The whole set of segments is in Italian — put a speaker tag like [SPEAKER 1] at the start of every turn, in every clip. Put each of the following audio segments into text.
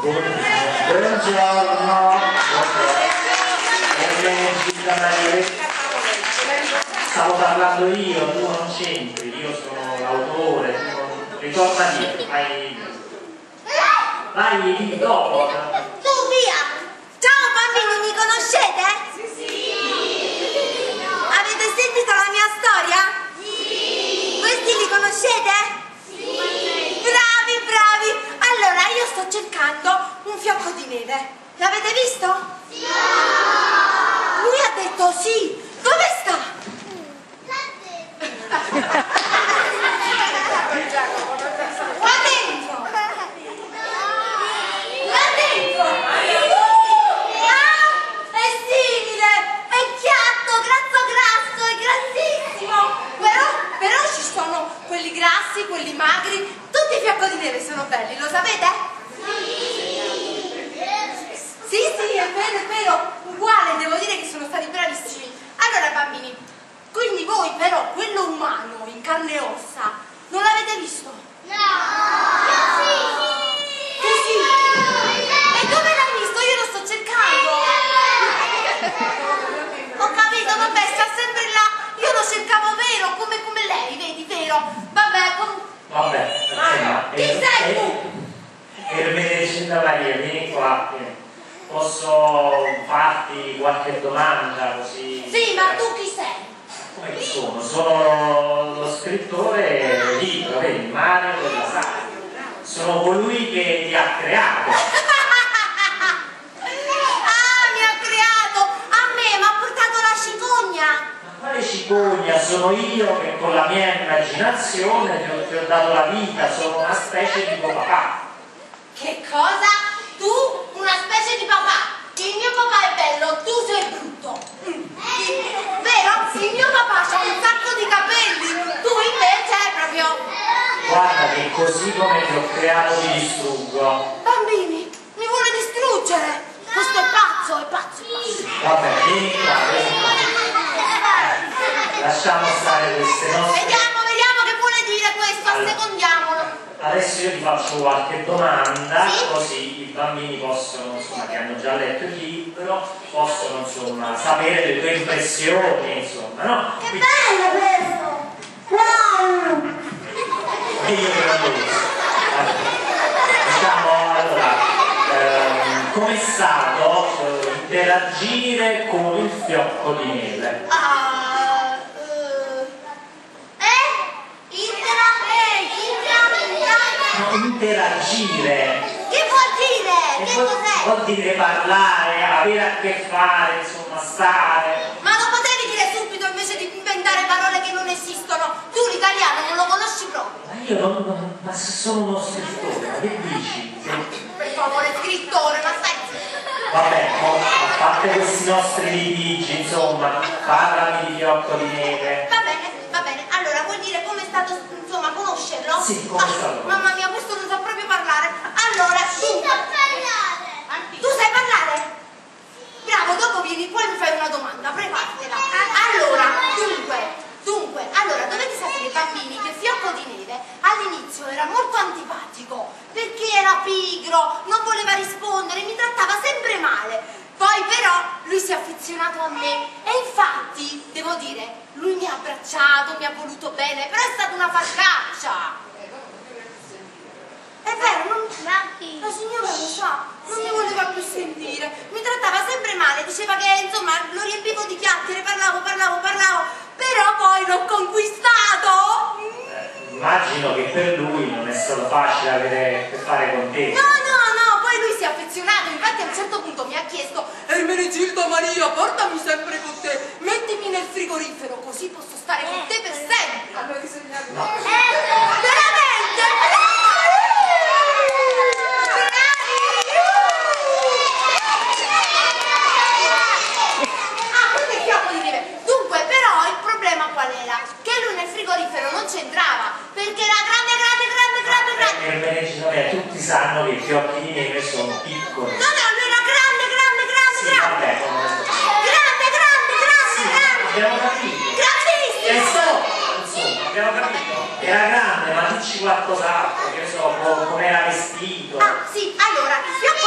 [SPEAKER 1] Buongiorno. Stavo parlando io, tu non c'entri, io sono l'autore, tu non... ritorna dietro, vai lì dopo.
[SPEAKER 2] Tu via! Ciao bambini, mi conoscete?
[SPEAKER 3] Sì!
[SPEAKER 2] Avete sentito la mia storia?
[SPEAKER 3] Sì!
[SPEAKER 2] Questi li conoscete?
[SPEAKER 3] Sì!
[SPEAKER 2] Bravi, bravi! Allora, io sto cercando un fiocco di neve. L'avete visto?
[SPEAKER 3] Sì!
[SPEAKER 2] Lui ha detto sì! Dove sta? Qua dentro! Là dentro! Ah! È simile! È chiatto, grasso, è grassissimo! Però ci sono quelli grassi, quelli magri, tutti i fiocchi di neve sono belli, lo sapete? Sì, è vero, uguale, devo dire che sono stati bravissimi. Allora bambini, quindi voi però quello umano in carne e ossa non l'avete visto?
[SPEAKER 3] No!
[SPEAKER 2] Che sì? E dove l'hai visto? Io lo sto cercando. Ho capito, vabbè, sta sempre là. Io lo cercavo vero, come lei, vedi, vero?
[SPEAKER 1] Vabbè, insomma,
[SPEAKER 2] Chi sei tu?
[SPEAKER 1] Ermenegilda Maria, vieni qua. Posso farti qualche domanda così?
[SPEAKER 2] Sì, ma tu chi sei?
[SPEAKER 1] Come chi sono? Sono lo scrittore del libro, vedi, Mario della Sagra. Sono colui che ti ha creato.
[SPEAKER 2] Ah, mi ha creato! A me mi ha portato la cicogna!
[SPEAKER 1] Ma quale cicogna? Sono io che con la mia immaginazione ti ho dato la vita, sono una specie di tuo papà.
[SPEAKER 2] Che cosa? Tu una specie di papà? Il mio papà è bello, tu sei brutto. Vero? Il mio papà ha un sacco di capelli, tu invece è proprio...
[SPEAKER 1] Guarda che così come ti ho creato ti distruggo.
[SPEAKER 2] Bambini, mi vuole distruggere! Questo è pazzo, è pazzo.
[SPEAKER 1] Vabbè, vieni qua, vieni qua. Lasciamo stare queste nostre...
[SPEAKER 2] Vediamo che vuole dire questo, assecondiamolo.
[SPEAKER 1] Adesso io ti faccio qualche domanda,
[SPEAKER 2] Sì?
[SPEAKER 1] così i bambini possono, insomma, che hanno già letto il libro, possono, insomma, sapere le tue impressioni, insomma, no?
[SPEAKER 2] Che bello questo! Wow!
[SPEAKER 1] E io te l'ho visto. Diciamo, allora, com'è stato interagire con il fiocco di neve? Interagire.
[SPEAKER 2] Che vuol dire? Che cos'è?
[SPEAKER 1] Vuol dire parlare, avere a che fare, insomma, stare.
[SPEAKER 2] Ma non potevi dire subito invece di inventare parole che non esistono? Tu l'italiano non lo conosci proprio.
[SPEAKER 1] Ma io non... ma sono uno scrittore, ma che dici?
[SPEAKER 2] Per favore, scrittore, ma stai...
[SPEAKER 1] Vabbè, a parte questi nostri litigi, insomma, parlami di fiocco di neve.
[SPEAKER 2] Va bene. Allora, vuol dire come è stato, insomma, conoscerlo?
[SPEAKER 1] Sì, come è stato?
[SPEAKER 2] Mamma mia, questo non sa proprio parlare. Allora, tu sai parlare? Bravo, dopo vieni qua e mi fai una domanda, preparatela. Allora, dunque, allora, dovete sapere, bambini, che Fiocco di Neve all'inizio era molto antipatico, perché era pigro, non voleva rispondere, mi trattava sempre male. Poi però lui si è affezionato a me e infatti, devo dire, lui mi ha abbracciato, mi ha voluto bene, però è stata una faccaccia. È vero, la signora lo sa, non mi voleva più sentire, mi trattava sempre male, diceva che insomma lo riempivo di chiacchiere, parlavo, però poi l'ho conquistato.
[SPEAKER 1] Immagino che per lui non è stato facile avere a che fare con te.
[SPEAKER 2] No, poi lui si è affezionato, infatti a un certo punto mi ha chiesto: Ermenegilda Maria, portami sempre con te, mettimi nel frigorifero così posso stare con te per sempre. Hanno disegnato.
[SPEAKER 1] No.
[SPEAKER 2] Veramente? Dunque, però il problema qual era? Che lui nel frigorifero non c'entrava, perché era grande.
[SPEAKER 1] Tutti sanno che i fiocchi di neve sono piccoli.
[SPEAKER 2] No, lui era grande.
[SPEAKER 1] Sì, vabbè,
[SPEAKER 2] Grande.
[SPEAKER 1] abbiamo capito.
[SPEAKER 2] Grandissimo.
[SPEAKER 1] Insomma, abbiamo capito. Era grande, ma dici qualcos'altro, che so, come era vestito.
[SPEAKER 2] Ah, sì, allora, il fiocco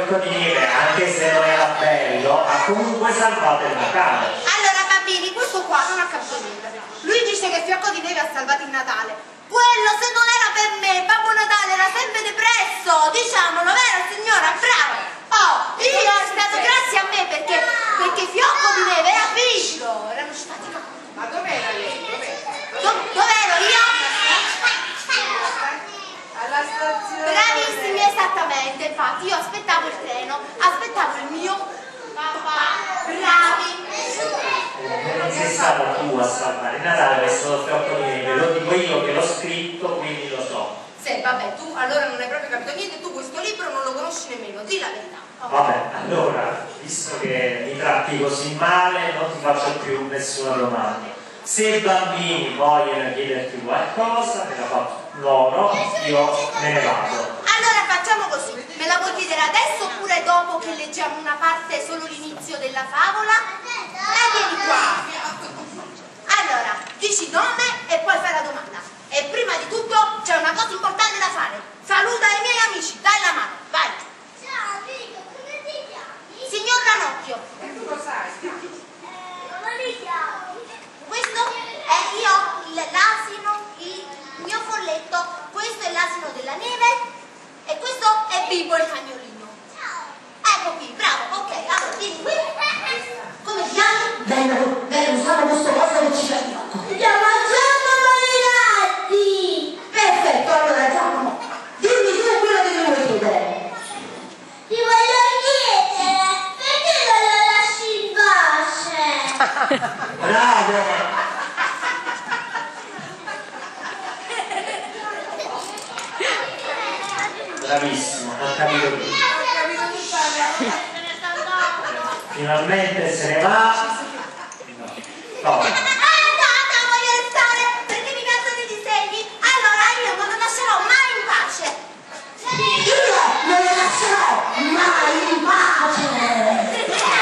[SPEAKER 1] fiocco di neve, anche se non era bello, ha comunque salvato il Natale.
[SPEAKER 2] Allora bambini, questo qua non ha capito niente. Lui dice che fiocco di neve ha salvato il Natale. Quello, se non era per me, Babbo Natale era sempre depresso, diciamolo, vero signora? Brava! Oh, io è stato grazie a me perché fiocco di neve era piccolo, erano stati.
[SPEAKER 4] Ma dov'era lei?
[SPEAKER 2] Dov'ero io?
[SPEAKER 4] Alla stazione.
[SPEAKER 2] Bravissimi, esattamente, infatti io aspettavo il treno, aspettavo il mio papà. Bravi!
[SPEAKER 1] Non sei stato tu a salvare il Natale, è stato fiocco di neve, lo dico io che l'ho scritto, quindi lo so.
[SPEAKER 2] Sì, vabbè, tu allora non hai proprio capito niente, tu questo libro non lo conosci nemmeno, di la verità.
[SPEAKER 1] Vabbè, allora, visto che mi tratti così male, non ti faccio più nessuna domanda. Se i bambini vogliono chiederti qualcosa, me la faccio loro, io me ne vado.
[SPEAKER 2] Allora facciamo così, me la vuoi chiedere adesso oppure dopo che leggiamo una parte, solo l'inizio della favola? Vieni qua. Allora, dici il nome e poi fai la domanda. E prima di tutto c'è una cosa importante da fare. Saluta i miei amici, dai la mano, vai.
[SPEAKER 3] Ciao amico, come ti chiami?
[SPEAKER 2] Signor Ranocchio,
[SPEAKER 4] E tu lo sai?
[SPEAKER 3] Come mi chiami?
[SPEAKER 2] questo è l'asino, il mio folletto, questo è l'asino della neve e questo è Bibo il cagnolino. Ecco qui, bravo, ok, allora vieni qui. Come ti chiami?
[SPEAKER 5] Vengo, usiamo questo cosa che ci fa fiocco.
[SPEAKER 3] Stiamo mangiando Marinatti!
[SPEAKER 5] Perfetto, allora Giacomo, dimmi tu quello che mi vuoi chiedere.
[SPEAKER 3] Ti voglio chiedere, perché non lo lasci in pace?
[SPEAKER 1] Bravo! Bravissimo, ho capito tutto. Finalmente se ne va. No.
[SPEAKER 2] Voglio restare perché mi piacciono i disegni. Allora io non lo lascerò mai in pace.
[SPEAKER 5] Io non lo lascerò mai in pace.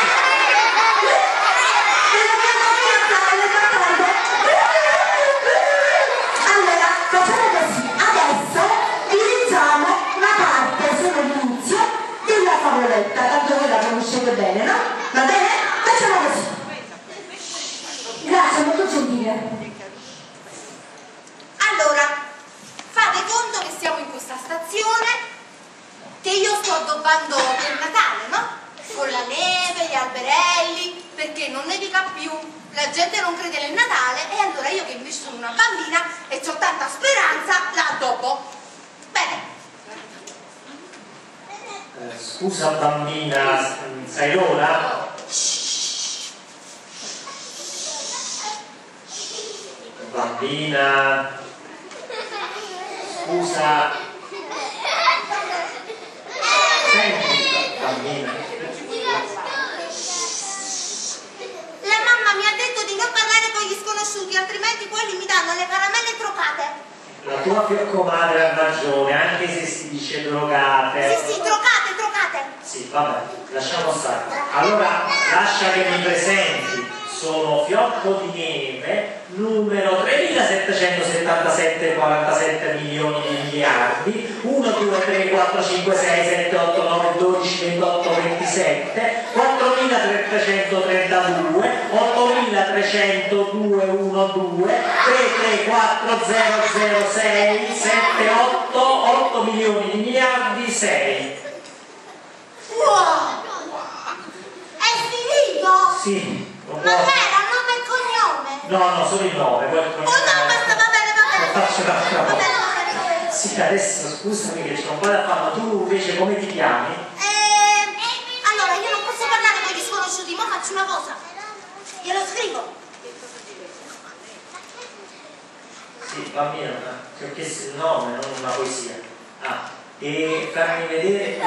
[SPEAKER 5] Allora, facciamo così. Adesso iniziamo una parte, solo l'inizio, della favoletta. Tanto voi la conoscete bene, no? Va bene? Facciamo così. Grazie, molto gentile.
[SPEAKER 2] Allora, fate conto che siamo in questa stazione che io sto addobbando per Natale, no? Con la neve, gli alberelli, perché non nevica più, la gente non crede nel Natale e allora io che invece sono una bambina e ho tanta speranza, la addobbo. Bene.
[SPEAKER 1] Scusa bambina, sai l'ora? Bambina, scusa. Senti, bambina.
[SPEAKER 2] La mamma mi ha detto di non parlare con gli sconosciuti, altrimenti quelli mi danno le caramelle trocate.
[SPEAKER 1] La tua fiocco madre ha ragione, anche se si dice drogate.
[SPEAKER 2] Sì, trocate, trocate.
[SPEAKER 1] Sì, vabbè, lasciamo stare. Allora, lascia che mi presenti. Sono fiocco di neve, numero 3777 47 milioni di miliardi, 1, 2, 3, 4, 5, 6, 7, 8, 9, 12, 28, 27, 4332, 8302, 1, 2, 3, 3, 4, 0, 0, 6, 7, 8, 8 milioni di miliardi, 6.
[SPEAKER 2] Wow! È finito?
[SPEAKER 1] Sì.
[SPEAKER 2] Ma era nome e cognome?
[SPEAKER 1] No, sono i 9.
[SPEAKER 2] Oh no, basta, va bene.
[SPEAKER 1] Lo faccio un'altra
[SPEAKER 2] Va
[SPEAKER 1] volta.
[SPEAKER 2] bene.
[SPEAKER 1] Sì, adesso scusami che c'ho un po' da fare, ma tu invece come ti chiami?
[SPEAKER 2] Allora, io non posso parlare con gli sconosciuti, ma faccio una cosa. Glielo scrivo.
[SPEAKER 1] Sì, bambino, ti ho chiesto il nome, non una poesia. E fammi vedere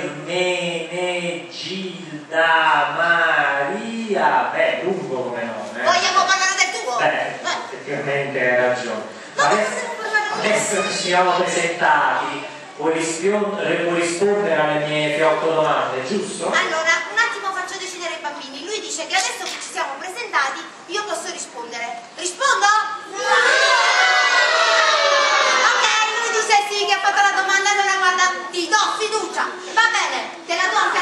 [SPEAKER 1] Ermenegilda Maria. Beh, lungo come nome.
[SPEAKER 2] Vogliamo parlare del tuo?
[SPEAKER 1] Beh, effettivamente hai ragione. Adesso che ci siamo presentati, puoi rispondere alle mie fiocco domande, giusto?
[SPEAKER 2] Allora, un attimo faccio decidere ai bambini. Lui dice che adesso che ci siamo presentati, io posso rispondere. Rispondo? Ok, lui dice sì, che ha fatto la domanda, allora guarda, ti do fiducia. Va bene, te la do anche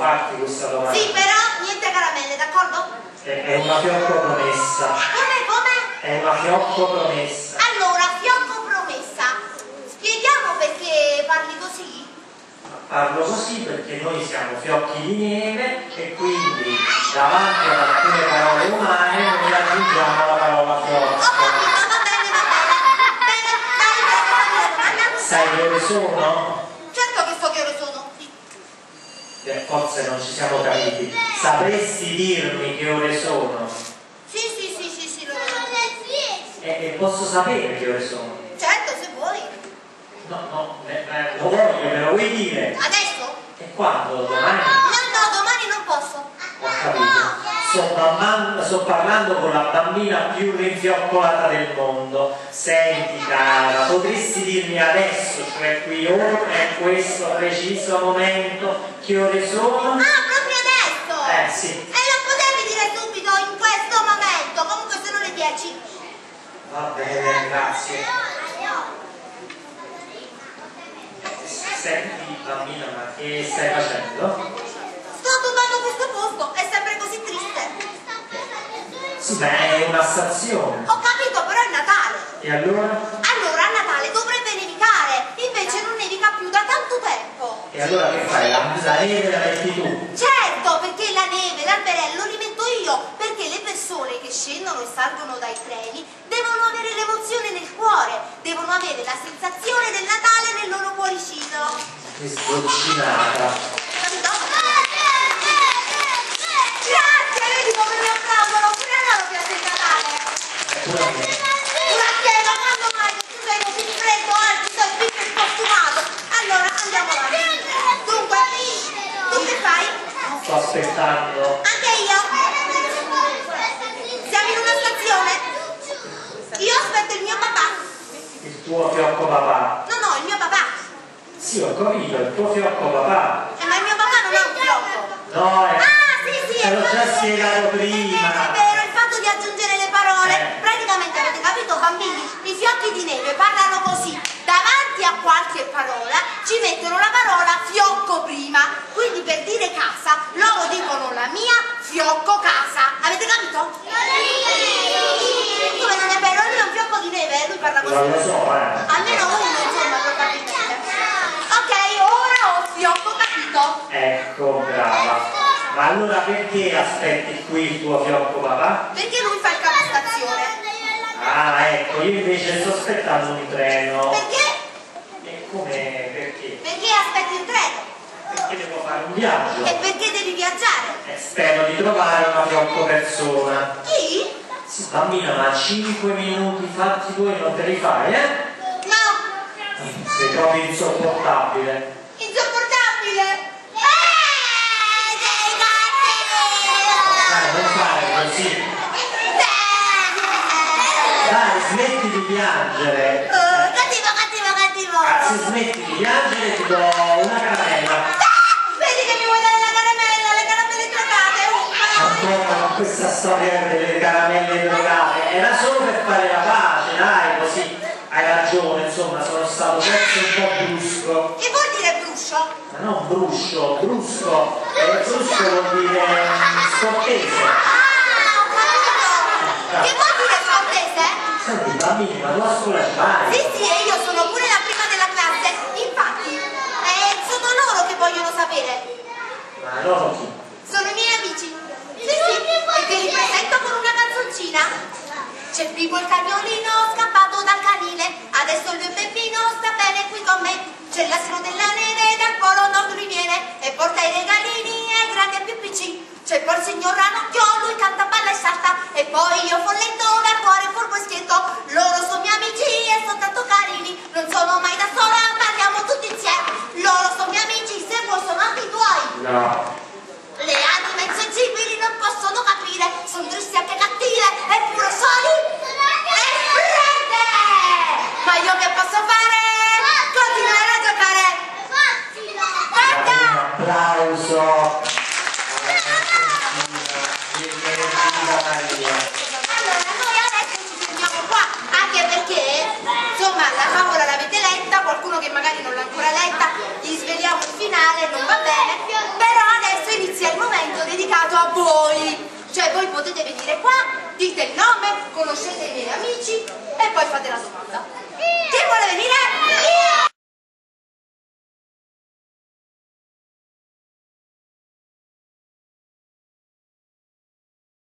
[SPEAKER 1] farti questa domanda.
[SPEAKER 2] Sì, però niente caramelle, d'accordo?
[SPEAKER 1] È una fiocco promessa.
[SPEAKER 2] Come?
[SPEAKER 1] È una fiocco promessa.
[SPEAKER 2] Allora, fiocco promessa. Spieghiamo perché parli così?
[SPEAKER 1] Parlo così perché noi siamo fiocchi di neve e quindi davanti ad alcune parole umane noi aggiungiamo la parola
[SPEAKER 2] Ho
[SPEAKER 1] fiocco.
[SPEAKER 2] capito, va bene, va bene. Bene, dai, fammi la domanda.
[SPEAKER 1] Sai che ore sono?
[SPEAKER 2] Certo che so che ore sono.
[SPEAKER 1] Forse non ci siamo capiti. Sapresti dirmi che ore sono?
[SPEAKER 2] Sì, lo so.
[SPEAKER 1] E posso sapere che ore sono?
[SPEAKER 2] Certo, se vuoi.
[SPEAKER 1] No, lo voglio, me lo vuoi dire?
[SPEAKER 2] Adesso?
[SPEAKER 1] E quando? Domani?
[SPEAKER 2] No, domani non posso.
[SPEAKER 1] Ho capito. Sto parlando con la bambina più rinfioccolata del mondo. Senti cara, potresti dirmi adesso, cioè qui ora, in questo preciso momento, che ore sono?
[SPEAKER 2] Ah, proprio adesso?
[SPEAKER 1] Sì.
[SPEAKER 2] E lo potevi dire subito, in questo momento. Comunque sono le 10.
[SPEAKER 1] Va bene, grazie. Senti bambina, ma che stai facendo?
[SPEAKER 2] Sto adorando questo posto, è sempre così triste.
[SPEAKER 1] Sì, beh, è una stazione.
[SPEAKER 2] Ho capito, però è Natale.
[SPEAKER 1] E allora?
[SPEAKER 2] Allora a Natale dovrebbe nevicare, invece non nevica più da tanto tempo.
[SPEAKER 1] E allora che fai? La neve la metti tu?
[SPEAKER 2] Certo, perché la neve, l'alberello li metto io, perché le persone che scendono e salgono dai treni devono avere l'emozione nel cuore, devono avere la sensazione del Natale nel loro cuoricino.
[SPEAKER 1] Che sdolcinata.
[SPEAKER 2] Capito? Grazie, vedi come mi applaudono, pure a loro piace il Natale.
[SPEAKER 1] Pure a me.
[SPEAKER 2] Grazie, ma quando mai che tu sei così freddo, oggi sei più che costumato. Allora, andiamo avanti. Dunque, tu che fai?
[SPEAKER 1] Sto aspettando.
[SPEAKER 2] Anche io. Siamo in una stazione. Io aspetto il mio papà.
[SPEAKER 1] Il tuo fiocco papà.
[SPEAKER 2] No, il mio papà.
[SPEAKER 1] Sì, ho capito, il tuo fiocco papà.
[SPEAKER 2] Ma il mio papà non è un fiocco.
[SPEAKER 1] No, è...
[SPEAKER 2] Sì,
[SPEAKER 1] te l'ho già spiegato
[SPEAKER 2] È
[SPEAKER 1] prima.
[SPEAKER 2] vero, il fatto di aggiungere le parole. Praticamente avete capito, bambini? I fiocchi di neve parlano così. Davanti a qualche parola ci mettono la parola fiocco prima. Quindi per dire casa, loro dicono la mia fiocco casa. Avete capito? Come non è vero? Lui è un fiocco di neve, lui parla così.
[SPEAKER 1] Non lo so,
[SPEAKER 2] Almeno uno, insomma, probabilmente. Ok, ora ho fiocco capito.
[SPEAKER 1] Ecco, brava. Ma allora perché aspetti qui il tuo fiocco papà?
[SPEAKER 2] Perché lui fa il capostazione.
[SPEAKER 1] Ah, ecco, io invece sto aspettando un treno.
[SPEAKER 2] Perché?
[SPEAKER 1] E come? Perché?
[SPEAKER 2] Perché aspetti il treno.
[SPEAKER 1] Perché devo fare un viaggio.
[SPEAKER 2] E perché devi viaggiare?
[SPEAKER 1] E spero di trovare una fiocco persona.
[SPEAKER 2] Chi?
[SPEAKER 1] Sì, bambina, ma 5 minuti fatti tuoi non te li fai, eh?
[SPEAKER 2] No.
[SPEAKER 1] Sei proprio insopportabile.
[SPEAKER 2] Insopportabile. Sei
[SPEAKER 1] Dai, non fare così. Dai, smetti di piangere.
[SPEAKER 2] Cattivo.
[SPEAKER 1] Se smetti di piangere ti do una caramella.
[SPEAKER 2] Vedi che mi vuoi dare la caramella, le caramelle drogate.
[SPEAKER 1] Ancora con questa storia delle caramelle drogate. Era solo per fare la pace, dai, così. Hai ragione, insomma, sono stato forse un po' brusco.
[SPEAKER 2] Che vuol dire bruscio?
[SPEAKER 1] Ma non bruscio, brusco. Brusco vuol dire scortese.
[SPEAKER 2] Ho capito. Che vuol dire scortese?
[SPEAKER 1] Senti, bambini, ma tu a scuola ci vai?
[SPEAKER 2] Sì, e io sono pure la prima della classe. Infatti, sono loro che vogliono sapere.
[SPEAKER 1] Ma loro chi?
[SPEAKER 2] Sono i miei amici. Sì, e te li presento con una canzoncina. C'è Pippo il cagnolino scappato dal canile, adesso il mio Peppino sta bene qui con me. C'è l'asino della neve dal polo nord riviene e porta i regalini ai grandi e ai più piccini. C'è poi il signor Ranocchio, lui canta, balla e salta. E poi io folletto dal cuore furbo e schietto. Loro sono miei amici e sono tanto carini. Non sono mai da sola, parliamo tutti insieme. Loro sono miei amici, se vuoi sono anche i tuoi.
[SPEAKER 1] No.
[SPEAKER 2] Le anime insensibili non possono capire, sono tristi anche cattive, eppure soli e fredde! Ma io che posso fare? Continuare a giocare! Guarda!
[SPEAKER 1] Un applauso.
[SPEAKER 2] Allora, noi adesso ci fermiamo qua, anche perché, insomma, la favola l'avete letta, qualcuno che magari non l'ha ancora letta, gli sveliamo il finale, non va bene, però adesso a voi. Cioè voi potete venire qua, dite il nome, conoscete i miei amici e poi fate la domanda.